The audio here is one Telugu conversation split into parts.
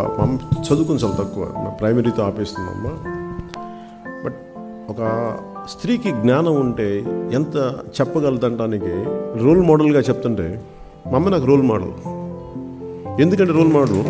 మా అమ్మ చదువుకుని చాలా తక్కువ, ప్రైమరీతో ఆపేస్తుంది మా అమ్మ. బట్ ఒక స్త్రీకి జ్ఞానం ఉంటే ఎంత చెప్పగలదంటానికి రోల్ మోడల్గా చెప్తుంటే మా అమ్మ నాకు రోల్ మోడల్. ఎందుకంటే రోల్ మోడల్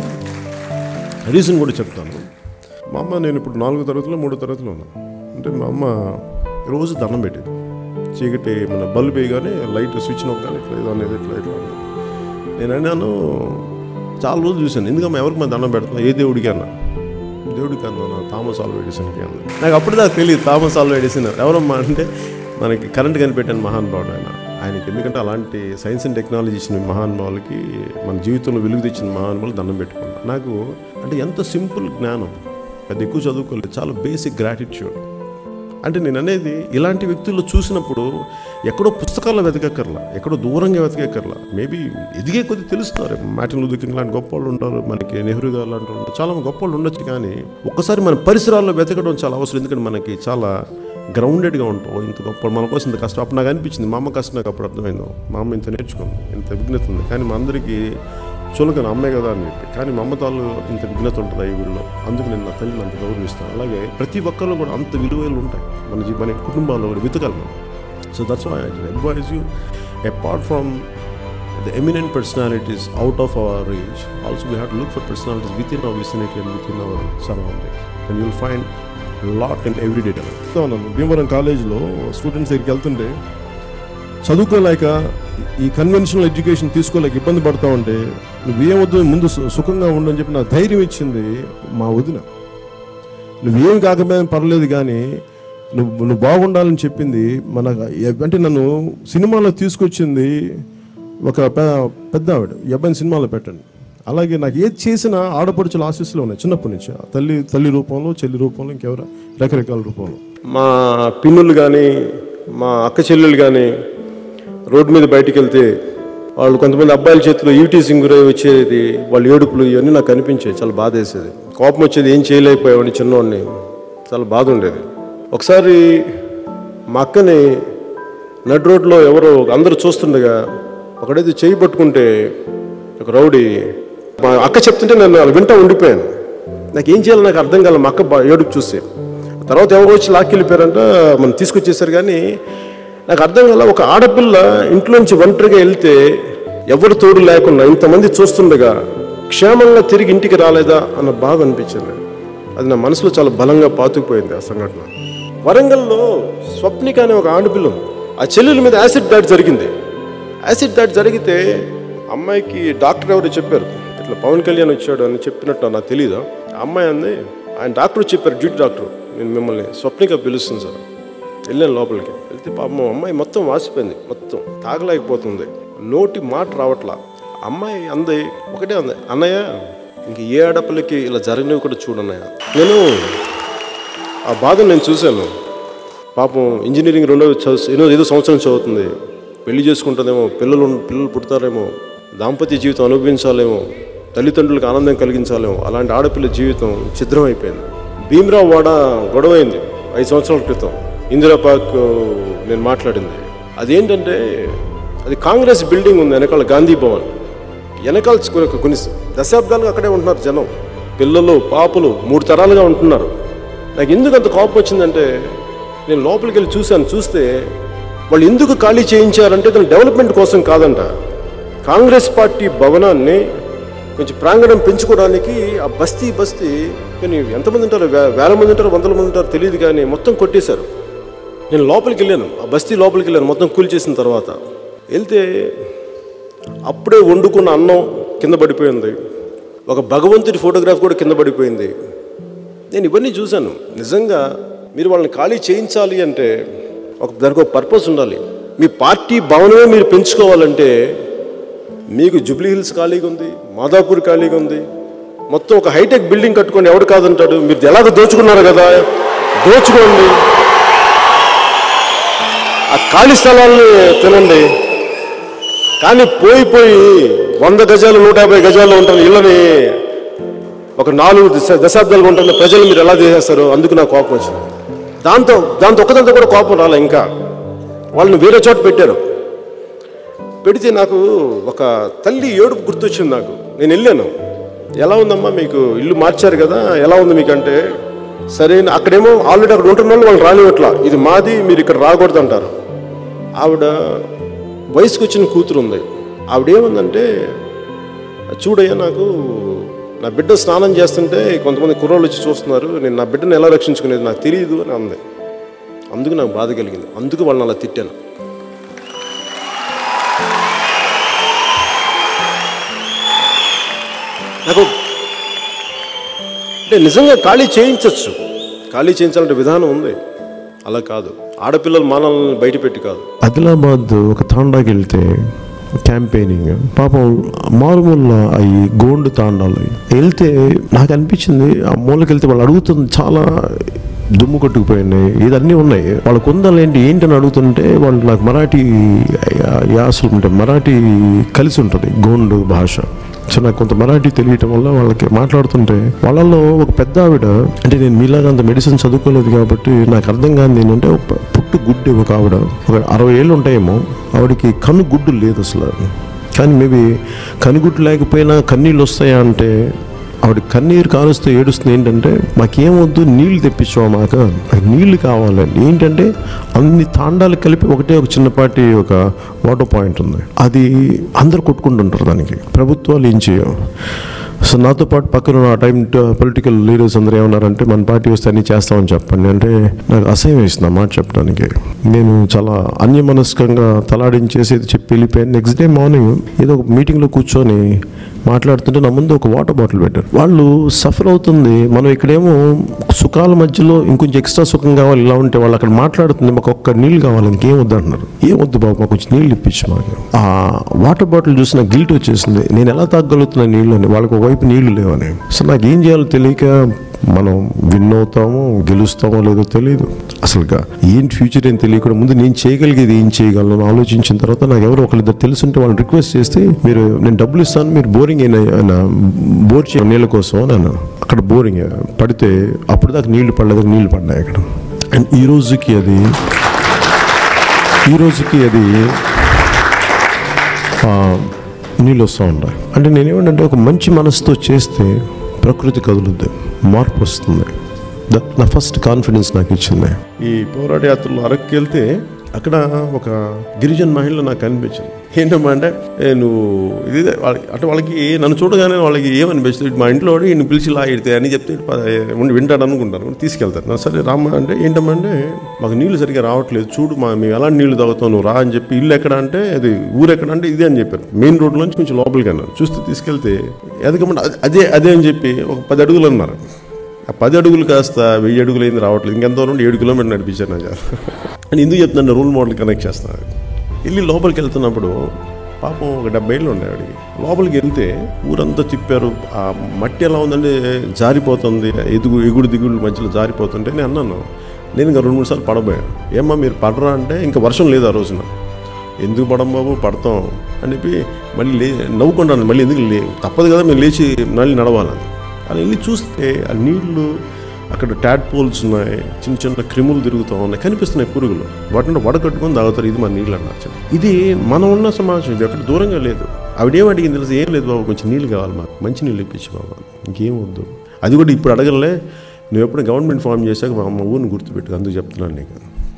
రీజన్ కూడా చెప్తాను. మా అమ్మ, నేను ఇప్పుడు 4వ తరగతిలో 3వ తరగతిలో ఉన్నాను అంటే మా అమ్మ రోజు దండం పెట్టేది. చీకటి మన బల్బ్ వేయగానే లైట్ స్విచ్ నొక్కగానే ఇట్లా ఏదో అనేది ఇట్లా ఇట్లా. నేను అన్నాను, చాలా రోజులు చూశాను, ఎందుకమ్మా ఎవరికి మనం దండం పెడుతున్నా, ఏ దేవుడికి అన్నా. దేవుడికి అన్నా, థామస్ ఆల్వా ఎడిసన్కి అన్నా. నాకు అప్పుడు దాకా తెలియదు థామస్ ఆల్వా ఎడిసన్ ఎవరమ్మా అంటే, మనకి కరెంట్ కనిపెట్టాను మహానుభావుడు ఆయనకి. ఎందుకంటే అలాంటి సైన్స్ అండ్ టెక్నాలజీ ఇచ్చిన మహానుభావులకి, మన జీవితంలో వెలుగు తెచ్చిన మహానుభావులు దండం పెట్టుకున్నాను. నాకు అంటే ఎంత సింపుల్ జ్ఞానం, పెద్ద ఎక్కువ చదువుకోలేదు, చాలా బేసిక్ గ్రాటిట్యూడ్. అంటే నేను అనేది ఇలాంటి వ్యక్తుల్లో చూసినప్పుడు ఎక్కడో పుస్తకాల్లో వెతకక్కర్లా, ఎక్కడో దూరంగా వెతకక్కర్లా. మేబీ ఎదిగే కొద్ది తెలుస్తారు. మార్టిన్ లూథర్ కింగ్ లాంటి గొప్ప వాళ్ళు ఉంటారు, మనకి నెహ్రూ గారు లాంటి వాళ్ళు, చాలా గొప్ప వాళ్ళు ఉండొచ్చు. కానీ ఒక్కసారి మన పరిసరాల్లో వెతకడం చాలా అవసరం. ఎందుకంటే మనకి చాలా గ్రౌండెడ్గా ఉంటాం. ఇంత గొప్ప మన కోసం ఇంత కష్టం. అప్పుడు నాకు అనిపించింది, మా అమ్మ కష్టం నాకు అప్పుడు అర్థమైందో. మా అమ్మ ఇంత నేర్చుకుంది, ఇంత విఘ్నత ఉంది. కానీ మా అందరికీ చులకన అమ్మే కదా అని చెప్పి. కానీ మా అమ్మతాలు ఇంత విఘ్నత ఉంటుంది ఈ ఊళ్ళో. అందుకు నేను నా తల్లిని అంత గౌరవిస్తాను. అలాగే ప్రతి ఒక్కరిలో కూడా అంత విలువలు ఉంటాయి మన కుటుంబాల్లో కూడా వెతకాలి. So that's why I advise you, apart from the eminent personalities out of our reach, also we have to look for personalities within our vicinity and within our surroundings, and you will find a lot in everyday life. So Bhimavaram కాలేజ్లో స్టూడెంట్స్ దగ్గరికి వెళ్తుంటే చదువుకోలేక, ఈ కన్వెన్షనల్ ఎడ్యుకేషన్ తీసుకోలేక ఇబ్బంది పడుతూ ఉంటే, నువ్వేమొద్దు ముందు సుఖంగా ఉండని చెప్పి నాకు ధైర్యం ఇచ్చింది మా వదిన. నువ్వేం కాకపోయినా పర్లేదు కానీ నువ్వు బాగుండాలని చెప్పింది. అంటే నన్ను సినిమాలో తీసుకొచ్చింది ఒక పెద్ద ఆవిడ, ఈ అబ్బాయిని సినిమాలో పెట్టండి. అలాగే నాకు ఏది చేసినా ఆడపడుచుల ఆశీస్సులు ఉన్నాయి చిన్నప్పటి నుంచి. తల్లి రూపంలో, చెల్లి రూపంలో, ఇంకెవరు రకరకాల రూపంలో. మా పిన్నులు కానీ, మా అక్క చెల్లెలు కానీ రోడ్డు మీద బయటికి వెళ్తే వాళ్ళు కొంతమంది అబ్బాయిల చేతిలో ఈటీసింగ్ గురై వచ్చేది, వాళ్ళు ఏడుపులు ఇవన్నీ నాకు కనిపించేది. చాలా బాధ వేసేది, కోపం వచ్చేది, ఏం చేయలేకపోయావని చిన్నవాడిని, చాలా బాధ ఉండేది. ఒకసారి మా అక్కని నడు రోడ్లో ఎవరో అందరూ చూస్తుండగా ఒకడైతే చేయి పట్టుకుంటే ఒక రౌడీ, మా అక్క చెప్తుంటే నేను వాళ్ళు వింటా ఉండిపోయాను. నాకు ఏం చేయాలో నాకు అర్థం కాల. మా అక్క ఏడుపు చూస్తే తర్వాత ఎవరో వచ్చి లాక్కెళ్ళిపోయారంట, మనం తీసుకొచ్చేసారు. కానీ నాకు అర్థం కాల, ఒక ఆడపిల్ల ఇంట్లోంచి ఒంటరిగా వెళ్తే ఎవరు తోడు లేకుండా ఇంతమంది చూస్తుండగా క్షేమంగా తిరిగి ఇంటికి రాలేదా అన్న బాధ అనిపించింది. అది నా మనసులో చాలా బలంగా పాతుకుపోయింది ఆ సంఘటన. వరంగల్లో స్వప్నిక అనే ఒక ఆడపిల్ల ఉంది. ఆ చెల్లెల మీద యాసిడ్ దాడి జరిగింది. యాసిడ్ దాడి జరిగితే అమ్మాయికి డాక్టర్ ఎవరు చెప్పారు, ఇట్లా పవన్ కళ్యాణ్ వచ్చాడు అని చెప్పినట్టు నాకు తెలీదు. ఆ అమ్మాయి అంది, ఆయన డాక్టర్ చెప్పారు, డ్యూటీ డాక్టర్, నేను మిమ్మల్ని స్వప్నిక పిలుస్తుంది సార్. వెళ్ళాను లోపలికి. వెళ్తే పాపం అమ్మాయి మొత్తం వాసిపోయింది, మొత్తం తాగలేకపోతుంది, నోటి మాట రావట్లా. అమ్మాయి అంది, ఒకటే అంది, అన్నయ్య ఇంక ఏ ఆడపిల్లకి ఇలా జరిగినవి కూడా చూడన్నయ్య. నేను ఆ బాధను నేను చూశాను. పాపం ఇంజనీరింగ్ ఏదో సంవత్సరం చదువుతుంది, పెళ్లి చేసుకుంటుందేమో, పిల్లలు పుడతారేమో, దాంపత్య జీవితం అనుభవించాలేమో, తల్లిదండ్రులకు ఆనందం కలిగించాలేమో. అలాంటి ఆడపిల్ల జీవితం ఛిద్రం అయిపోయింది. భీమరావు వాడ గొడవైంది 5 సంవత్సరాల క్రితం. ఇందిరా పార్క్ నేను మాట్లాడింది అదేంటంటే, అది కాంగ్రెస్ బిల్డింగ్ ఉంది వెనకాల, గాంధీ భవన్ వెనకాల. కొన్ని దశాబ్దాలుగా అక్కడే ఉంటున్నారు జనం, పిల్లలు పాపలు 3 తరాలుగా ఉంటున్నారు. నాకు ఎందుకు అంత కోపం వచ్చిందంటే, నేను లోపలికి వెళ్ళి చూస్తే వాళ్ళు ఎందుకు ఖాళీ చేయించారంటే దాని డెవలప్మెంట్ కోసం కాదంట. కాంగ్రెస్ పార్టీ భవనాన్ని కొంచెం ప్రాంగణం పెంచుకోవడానికి ఆ బస్తీ కానీ ఎంతమంది ఉంటారు, వేల మంది ఉంటారు, వందల మంది ఉంటారు తెలియదు, కానీ మొత్తం కొట్టేశారు. నేను లోపలికి వెళ్ళాను, ఆ బస్తీ లోపలికి వెళ్ళాను మొత్తం కూల్చేసిన తర్వాత. వెళ్తే అప్పుడే వండుకున్న అన్నం కింద పడిపోయింది, ఒక భగవంతుడి ఫోటోగ్రాఫ్ కూడా కింద పడిపోయింది. నేను ఇవన్నీ చూశాను. నిజంగా మీరు వాళ్ళని ఖాళీ చేయించాలి అంటే దానికి ఒక పర్పస్ ఉండాలి. మీ పార్టీ భవనమే మీరు పెంచుకోవాలంటే మీకు జూబ్లీ హిల్స్ ఖాళీగా ఉంది, మాదాపూర్ ఖాళీగా ఉంది, మొత్తం ఒక హైటెక్ బిల్డింగ్ కట్టుకొని ఎవడు కాదంటాడు. మీరు ఎలాగో దోచుకున్నారు కదా, దోచుకోండి, ఆ ఖాళీ స్థలాన్ని తినండి. కానీ పోయి 100 గజాలు 150 గజాల్లో ఉంటున్న ఇళ్ళని ఒక 4 దశాబ్దాలుగా ఉంటున్న ప్రజలు మీరు ఎలా చేసేస్తారు? అందుకు నాకు కోపం వచ్చింది. దాంతో ఒక్కదంతా కూడా కోపం రాలే. ఇంకా వాళ్ళని వేరే చోట పెట్టారు. పెడితే నాకు ఒక తల్లి ఏడుపు గుర్తొచ్చింది. నేను వెళ్ళాను, ఎలా ఉందమ్మా మీకు ఇల్లు మార్చారు కదా, ఎలా ఉంది మీకు అంటే, సరే అక్కడేమో ఆల్రెడీ అక్కడ ఉంటున్న వాళ్ళు రానివట్లా, ఇది మాది మీరు ఇక్కడ రాకూడదు అంటారు. ఆవిడ వయసుకు వచ్చిన కూతురు ఉంది. ఆవిడేముందంటే, చూడయ్యా నాకు నా బిడ్డ స్నానం చేస్తుంటే కొంతమంది కుర్రోళ్ళు వచ్చి చూస్తున్నారు, నేను నా బిడ్డను ఎలా రక్షించుకునేది నాకు తెలియదు అని అంది. అందుకు నాకు బాధ కలిగింది, అందుకు వాళ్ళని అలా తిట్టాను. నాకు అంటే నిజంగా ఖాళీ చేయించవచ్చు, ఖాళీ చేయించాలంటే విధానం ఉంది, అలా కాదు. ఆడపిల్లలు మానాలను బయట పెట్టి కాదు. ఆదిలాబాద్ ఒక తాండాకి వెళ్తే క్యాంపెయినింగ్, పాపం మారుమూల అవి గోండు తాండాలు వెళ్తే నాకు అనిపించింది, ఆ మూలకి వెళ్తే వాళ్ళు అడుగుతుంది చాలా దుమ్ము కొట్టుకుపోయినాయి, ఇదన్నీ ఉన్నాయి, వాళ్ళకు ఉందాలేంటి ఏంటని అడుగుతుంటే వాళ్ళు నాకు మరాఠీ యాసలు ఉంటాయి, మరాఠీ కలిసి ఉంటుంది గోండు భాష. సో నాకు కొంత మరాఠీ తెలియటం వల్ల వాళ్ళకి మాట్లాడుతుంటే వాళ్ళల్లో ఒక పెద్ద ఆవిడ, అంటే నేను మీలాగా అంత మెడిసిన్ చదువుకోలేదు కాబట్టి నాకు అర్థం కాదు ఏంటంటే, పుట్టు గుడ్డి ఒక ఆవిడ, ఒక 60 ఏళ్ళు ఉంటాయేమో, ఆవిడకి కన్ను గుడ్డు లేదు అసలు. కానీ మేబీ కనుగుడ్డు లేకపోయినా కన్నీళ్ళు వస్తాయా అంటే, ఆవిడ కన్నీరు కారుస్తూ ఏడుస్తుంది. ఏంటంటే మాకేమొద్దు, నీళ్లు తెప్పించావా, మాకు నీళ్లు కావాలండి. ఏంటంటే అన్ని తాండాలు కలిపి ఒకటే ఒక చిన్నపాటి ఒక వాటర్ పాయింట్ ఉంది, అది అందరు కొట్టుకుంటుంటారు, దానికి ప్రభుత్వాలు ఏం చేయవు. సో నాతో పాటు పక్కన ఆ టైం పొలిటికల్ లీడర్స్ అందరూ ఏమన్నారంటే, మన పార్టీ వస్తే అన్నీ చేస్తామని చెప్పండి అంటే, నాకు అసహ్యం వేస్తుంది ఆ మాట చెప్పడానికి. నేను చాలా అన్యమనస్కంగా తలాడించేసి చెప్పి వెళ్ళిపోయాను. నెక్స్ట్ డే మార్నింగ్ ఏదో ఒక మీటింగ్లో కూర్చొని మాట్లాడుతుంటే నా ముందు ఒక వాటర్ బాటిల్ పెట్టారు. వాళ్ళు సఫర్ అవుతుంది, మనం ఇక్కడేమో సుఖాల మధ్యలో ఇంకొంచెం ఎక్స్ట్రా సుఖం కావాలి, ఇలా ఉంటే వాళ్ళు అక్కడ మాట్లాడుతుంది మాకు ఒక్క నీళ్ళు కావాలి, ఇంకేం వద్దు అంటున్నారు. ఏమొద్దు బాబు, మాకు కొంచెం నీళ్ళు ఇప్పించి మాకు. ఆ వాటర్ బాటిల్ చూసి నాకు గిల్ట్ వచ్చేసింది, నేను ఎలా తాగలుగుతున్నా నీళ్ళు అని, వాళ్ళకి ఒకవైపు నీళ్లు లేవని. సో నాకు ఏం చేయాలో తెలియక, మనం విన్ అవుతామో గెలుస్తామో లేదో తెలియదు, అసలుగా ఏంటి ఫ్యూచర్ ఏం తెలియకుండా ముందు నేను చేయగలిగేది ఏం చేయగలను ఆలోచించిన తర్వాత, నాకు ఎవరు ఒకరిద్దరు తెలుసుంటే వాళ్ళని రిక్వెస్ట్ చేస్తే, మీరు నేను డబ్బులు ఇస్తాను, మీరు బోరింగ్ అయినా బోర్ చేయ నీళ్ళ కోసం అని అన్నాను. అక్కడ బోరింగ్ పడితే అప్పుడు దాకా నీళ్లు పడలేదు, నీళ్లు పడ్డాయి అక్కడ. అండ్ ఈ రోజుకి అది నీళ్ళు వస్తూ ఉంటాయి. అంటే నేనేమంటే, ఒక మంచి మనసుతో చేస్తే ప్రకృతి కదులుద్ది, మార్పు వస్తుంది. నా ఫస్ట్ కాన్ఫిడెన్స్ నాకు ఇచ్చింది. ఈ పోరాట యాత్రలో అరక్కి వెళ్తే అక్కడ ఒక గిరిజన మహిళ నాకు కనిపించింది. ఏంటమ్మా అంటే, నువ్వు ఇది అంటే వాళ్ళకి నన్ను చూడగానే వాళ్ళకి ఏమనిపిస్తుంది, మా ఇంట్లో ఈయన పిలిచి ఇలా ఇడితే అని చెప్తే వింటాడు అనుకుంటాను, తీసుకెళ్తారు. సరే రామ్మ అంటే, ఏంటమ్మా అంటే, మాకు నీళ్లు సరిగ్గా రావట్లేదు, చూడు మేము ఎలాంటి నీళ్లు తాగుతావు, నువ్వు రా అని చెప్పి. ఇల్లు ఎక్కడ అంటే, అది ఊరు ఎక్కడ అంటే ఇదే అని చెప్పారు. మెయిన్ రోడ్లోంచి కొంచెం లోపలికి అన్నారు. చూస్తే తీసుకెళ్తే ఎదగమంటే అదే అని చెప్పి ఒక 10 అడుగులు అన్నారు. ఆ 10 అడుగులు కాస్త 1000 అడుగులు అయింది, రావట్లేదు. ఇంకెంతో నుండి 7 కిలోమీటర్లు నడిపించారు నాకు. అని ఎందుకు చెప్తున్నాను, రోల్ మోడల్ కనెక్ట్ చేస్తాను. వెళ్ళి లోపలికి వెళ్తున్నప్పుడు పాపం ఒక 70 ఏళ్ళు ఉండే ఆవిడికి. లోపలికి వెళ్తే ఊరంతా తిప్పారు. ఆ మట్టి ఎలా ఉందంటే జారిపోతుంది, ఎగుడు దిగుడు మధ్యలో జారిపోతుంటే నేను అన్నాను, నేను ఇంకా 2-3 సార్లు పడబోయాను. ఏమ్మా మీరు పడరా అంటే, ఇంకా వర్షం లేదు ఆ రోజున. ఎందుకు పడం బాబు, పడతాం అని చెప్పి మళ్ళీ నవ్వుకుంటాను. మళ్ళీ ఎందుకు తప్పదు కదా, మేము లేచి మళ్ళీ నడవాలని. అలా వెళ్ళి చూస్తే ఆ నీళ్లు, అక్కడ ట్యాడ్పోల్స్ ఉన్నాయి, చిన్న చిన్న క్రిములు తిరుగుతూ ఉన్నాయి, కనిపిస్తున్నాయి పురుగులు. వాటిని వడకట్టుకొని తాగుతారు. ఇది మన నీళ్ళు అన్నారు. ఇది మనం ఉన్న సమాజం, ఇది అక్కడ దూరంగా లేదు. ఆవిడేం అడిగింది తెలుసు, ఏం లేదు బాబు, కొంచెం నీళ్ళు కావాలి మాకు, మంచి నీళ్ళు ఇప్పించి బాబు, ఇంకేం వద్దు. అది కూడా ఇప్పుడు అడగలే, నువ్వు ఎప్పుడు గవర్నమెంట్ ఫామ్ చేశాక మా ఊరిని గుర్తుపెట్టుకు, అందుకు చెప్తున్నాను నీకు.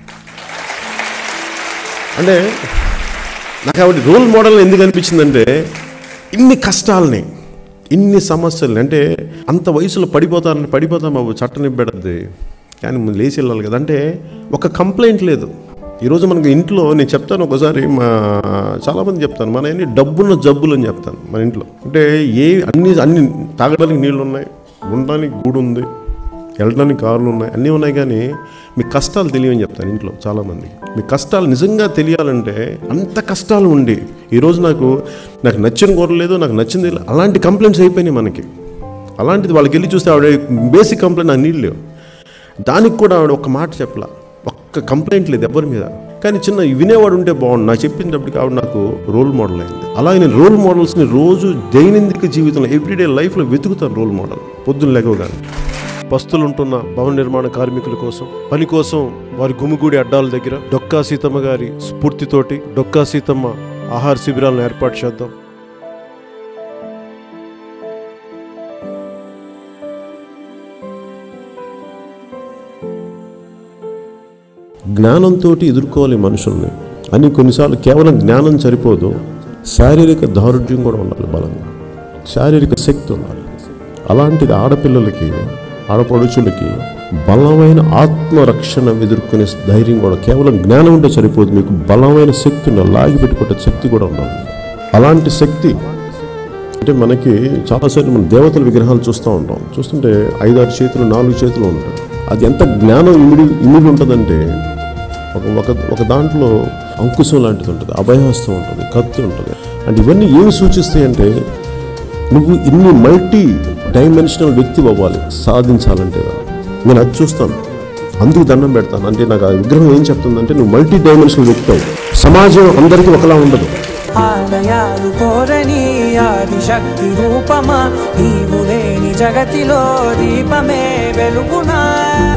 అంటే నాకు ఆవిడ రోల్ మోడల్ ఎందుకు అనిపించిందంటే, ఇన్ని కష్టాలని, ఇన్ని సమస్యలు, అంటే అంత వయసులో పడిపోతాం బాబు, చట్టం ఇబ్బెడద్ది, కానీ ముందు లేచి వెళ్ళాలి కదా. అంటే ఒక కంప్లైంట్ లేదు. ఈరోజు మనకు ఇంట్లో నేను చెప్తాను, ఒకసారి చాలామంది చెప్తాను, మన అన్ని డబ్బున్న జబ్బులు అని చెప్తాను మన ఇంట్లో. అంటే అన్ని తాగడానికి నీళ్ళు ఉన్నాయి, ఉండడానికి గూడు ఉంది, వెళ్ళడానికి కార్లు ఉన్నాయి, అన్నీ ఉన్నాయి, కానీ మీ కష్టాలు తెలియని చెప్తాను ఇంట్లో చాలామందికి. మీ కష్టాలు నిజంగా తెలియాలంటే, అంత కష్టాలు ఉండి ఈరోజు నాకు నచ్చిన కూర లేదు, నాకు నచ్చింది లేదు, అలాంటి కంప్లైంట్స్ అయిపోయినాయి మనకి. అలాంటిది వాళ్ళకి వెళ్ళి చూస్తే ఆవిడ బేసిక్ కంప్లైంట్, నాకు నీళ్ళు లేవు. దానికి కూడా ఆవిడ ఒక్క మాట చెప్పలా, ఒక్క కంప్లైంట్ లేదు ఎవరి మీద. కానీ చిన్న వినేవాడు ఉంటే బాగుండు. నాకు చెప్పినప్పటికీ ఆవిడ నాకు రోల్ మోడల్ అయింది. అలాగే నేను రోల్ మోడల్స్ని రోజు దైనందిక జీవితంలో ఎవ్రీడే లైఫ్లో వెతుకుతాను రోల్ మోడల్. పొద్దున్న లేవగానే పస్తులుంటున్న భవన నిర్మాణ కార్మికుల కోసం, పని కోసం వారి గుమిగూడి అడ్డాల దగ్గర డొక్కా సీతమ్మ గారి స్ఫూర్తితోటి డొక్కా సీతమ్మ ఆహార శిబిరాలను ఏర్పాటు చేద్దాం. జ్ఞానంతో ఎదుర్కోవాలి మనుషుల్ని అని. కొన్నిసార్లు కేవలం జ్ఞానం సరిపోదు, శారీరక దారుఢ్యం కూడా ఉండాలి, బలంగా శారీరక శక్తి ఉండాలి. అలాంటిది ఆడపిల్లలకి, ఆడపడుచులకి బలమైన ఆత్మరక్షణ ఎదుర్కొనే ధైర్యం కూడా, కేవలం జ్ఞానం ఉంటే సరిపోదు, మీకు బలమైన శక్తి ఉండాలి, లాగి పెట్టుకునే శక్తి కూడా ఉండాలి. అలాంటి శక్తి అంటే మనకి చాలాసార్లు మనం దేవతల విగ్రహాలు చూస్తూ ఉంటాం. చూస్తుంటే 5-6 చేతులు 4 చేతులు ఉంటాయి. అది ఎంత జ్ఞానం ఇమిడి ఉంటుందంటే ఒక దాంట్లో అంకుశం లాంటిది ఉంటుంది, అభయహస్తం ఉంటుంది, కత్తి ఉంటుంది. అంటే ఇవన్నీ ఏమి సూచిస్తాయి అంటే నువ్వు ఇన్ని మల్టీ డైమెన్షనల్ వ్యక్తి అవ్వాలి సాధించాలంటే. నేను అది చూస్తాను, అందుకు దండం పెడతాను. అంటే నాకు ఆ విగ్రహం ఏం చెప్తుందంటే నువ్వు మల్టీ డైమెన్షనల్ వ్యక్తి అవు. సమాజం అందరికీ ఒకలా ఉండదు. ఆలయాలు కోరని ఆదిశక్తి రూపమా, నీవు లేని జగతిలో దీపమే వెలుగునా.